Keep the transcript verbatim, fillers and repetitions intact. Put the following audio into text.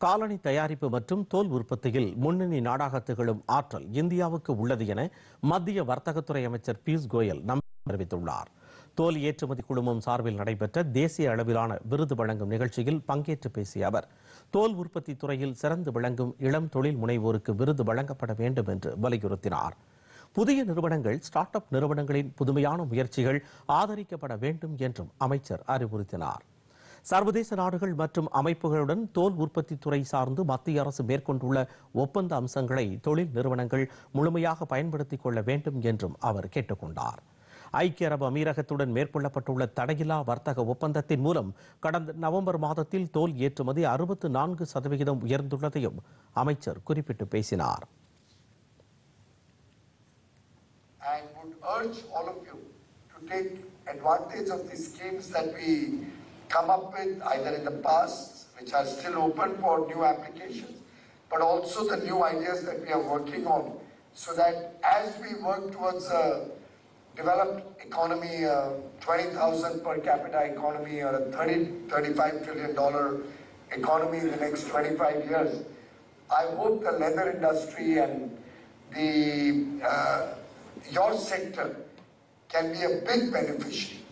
காலணி தயாரிப்பு மற்றும் தோல் உற்பத்தியில் முன்னணி நாடாக திகழும் ஆற்றல் இந்தியாவுக்கு உள்ளது என மத்திய வர்த்தகத்துறை அமைச்சர் பியூஷ் கோயல் நம்பிக்கை தெரிவித்துள்ளார். தோல் ஏற்றுமதி குழுமம் சார்பில் நடைபெற்ற தேசிய அளவிலான விருது வழங்கும் நிகழ்ச்சியில் பங்கேற்று பேசிய அவர், தோல் உற்பத்தி துறையில் சிறந்து விளங்கும் இளம் தொழில் முனைவோருக்கு விருது வழங்கப்பட வேண்டும் என்று வலியுறுத்தினார். புதிய நிறுவனங்கள், ஸ்டார்ட் அப் நிறுவனங்களின் புதுமையான முயற்சிகள் ஆதரிக்கப்பட வேண்டும் என்றும் அமைச்சர் அறிவுறுத்தினார். சர்வதேச நாடுகள் மற்றும் அமைப்புகளுடன் தோல் உற்பத்தி துறை சார்ந்து மத்திய அரசு மேற்கொண்டுள்ள ஒப்பந்த அம்சங்களை தொழில் நிறுவனங்கள் முழுமையாக பயன்படுத்திக் கொள்ள வேண்டும் என்றும் அவர் கேட்டுக் கொண்டார். ஐக்கிய அரபு அமீரகத்துடன் மேற்கொள்ளப்பட்டுள்ள தடையில்லா வர்த்தக ஒப்பந்தத்தின் மூலம் கடந்த நவம்பர் மாதத்தில் தோல் ஏற்றுமதி அறுபத்து நான்கு சதவிகிதம் உயர்ந்துள்ளதையும் அமைச்சர் குறிப்பிட்டு பேசினார். I would urge all of you to take advantage of the schemes that we come up with either in the past, which are still open for new applications, but also the new ideas that we are working on, so that as we work towards a developed economy, a twenty thousand per capita economy, or a thirty, thirty-five trillion dollar economy in the next twenty-five years, I hope the leather industry and the uh, your sector can be a big beneficiary.